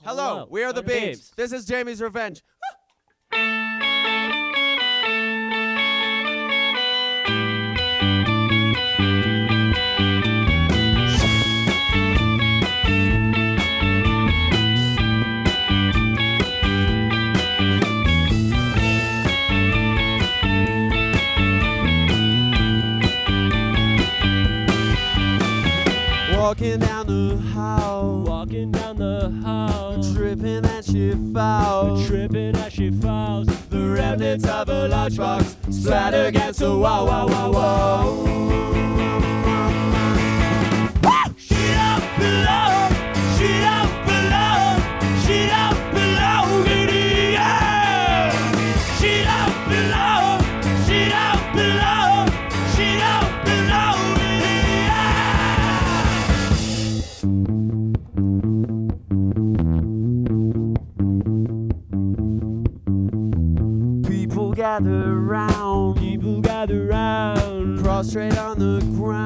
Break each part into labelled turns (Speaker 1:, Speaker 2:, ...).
Speaker 1: Hello, we are the Beeves. This is Jamie's Revenge. Walking down the hall, tripping as she falls, the remnants of a lunchbox splatter against the wall, She don't belong, she don't belong, she don't belong in here. She don't belong, she don't belong, she don't belong in here. People gather round, prostrate on the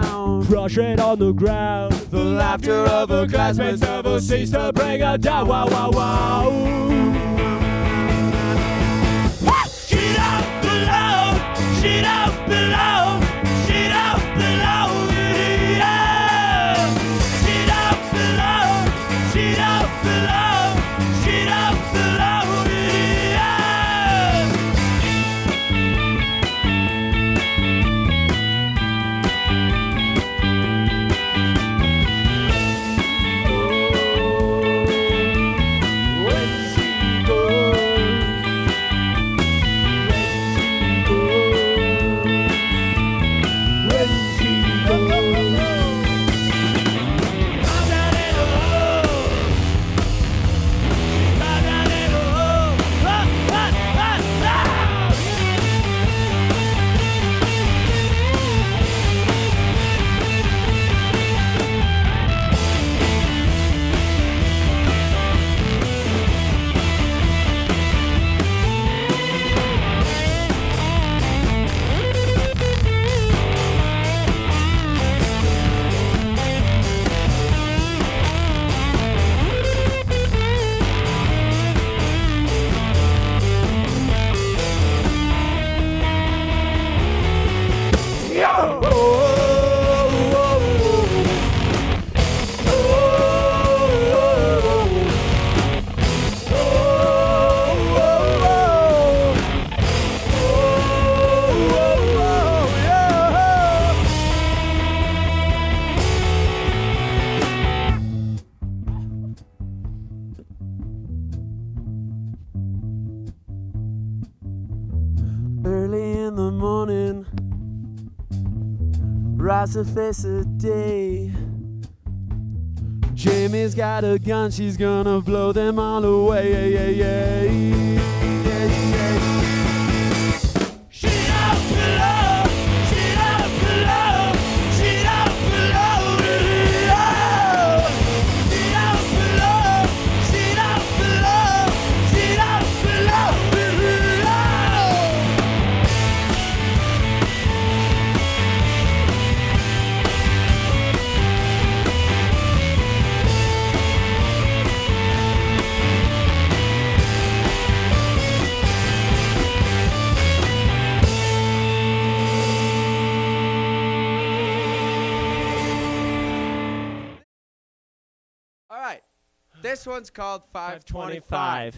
Speaker 1: ground, the laughter of her classmates never cease to bring her down, She don't belong, she don't belong, she don't belong here. She don't belong, she don't belong, she don't belong here. Early in the morning, rise to face the day. Jamie's got a gun, she's gonna blow them all away. She don't belong, she don't belong, she don't belong here. She don't belong, she don't belong, she don't belong here. All right, this one's called 525.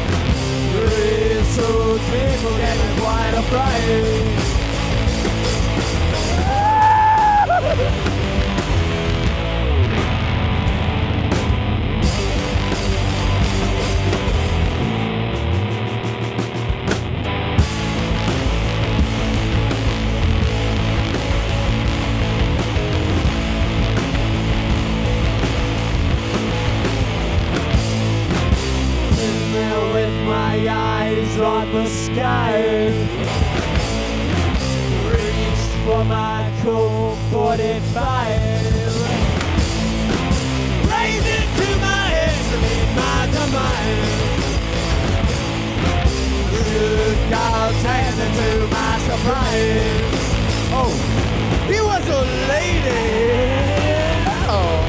Speaker 1: People getting quite afraid. sky. Reached for my Colt 45. Raised it to my head to meet my demise. Good God's hand into my surprise. Oh, he was a lady. Oh.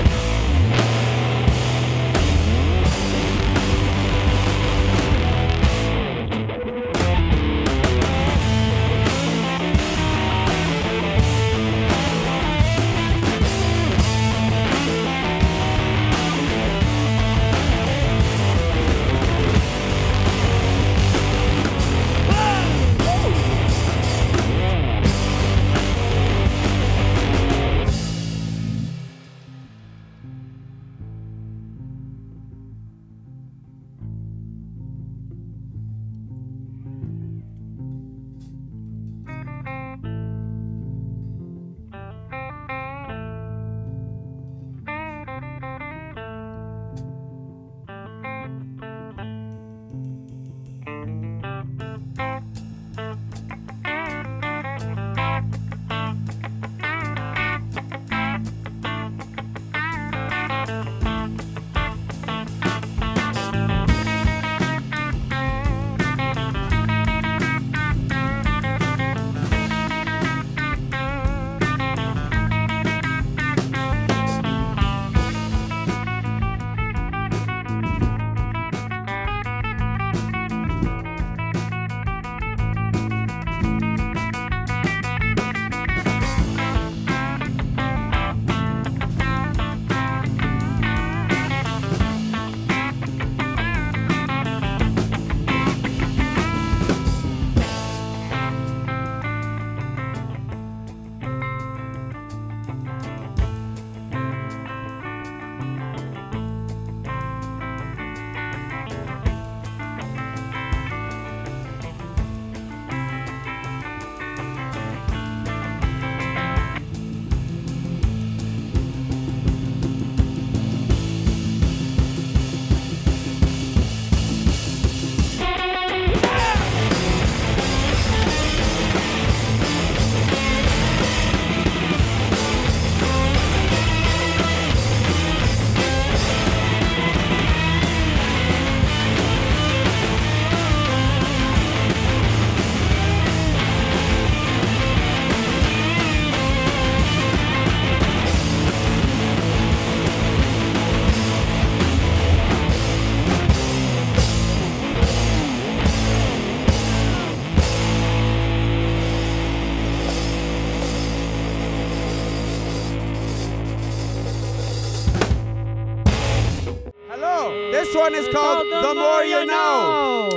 Speaker 2: This one is called The More You Know.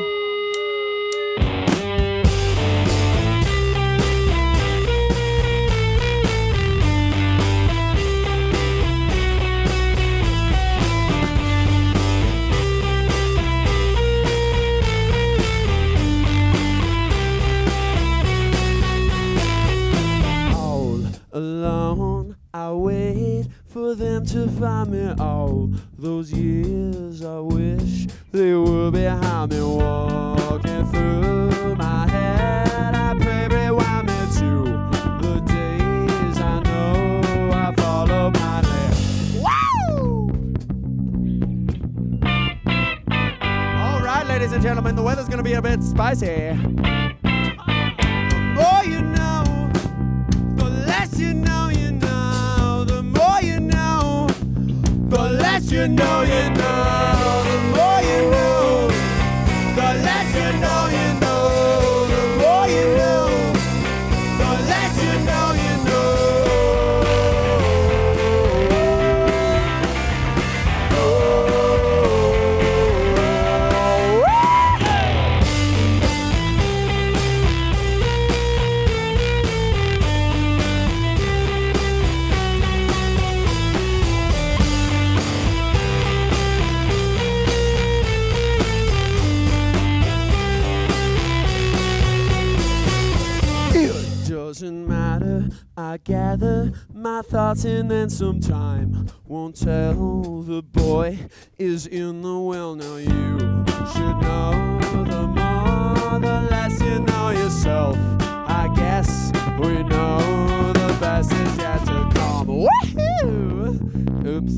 Speaker 1: All alone, I wait for them to find me. All those years I wish they were behind me. Walking through my head, I pray rewind me to the days I know I followed my lead. Woo! All right, ladies and gentlemen, the weather's gonna be a bit spicy. The more you know, the less you know, you know. The more you know, the less you know, you know. The more you know, the less you know, you know. The more you know, the less you know, you know. Doesn't matter, I gather my thoughts and then some time won't tell. The boy is in the well now, you should know. The more
Speaker 2: the less you know yourself. I guess we know the best is yet to come. Woohoo! Oops.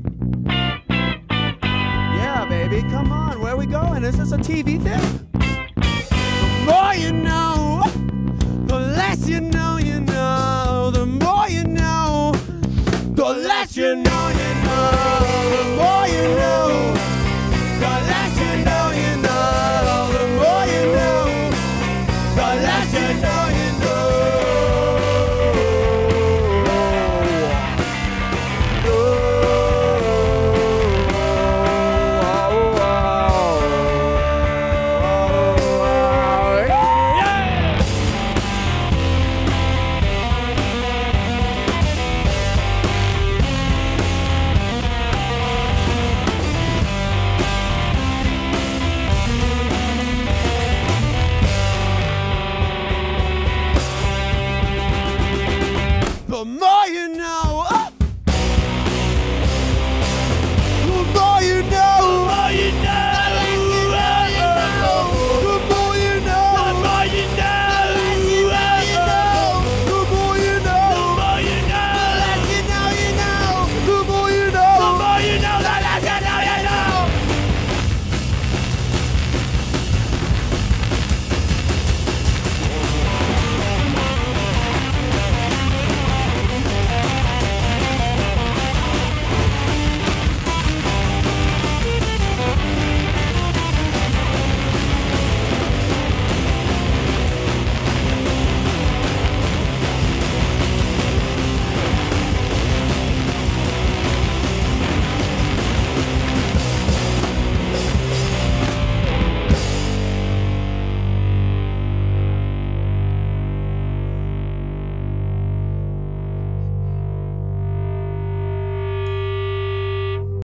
Speaker 2: Yeah, baby, come on. Where are we going? Is this a TV thing? The more you know, the less you know, you know. The more you know, the less you know, you know. The more you know, the less you know, you know. The more you know, the less you know, you know. The more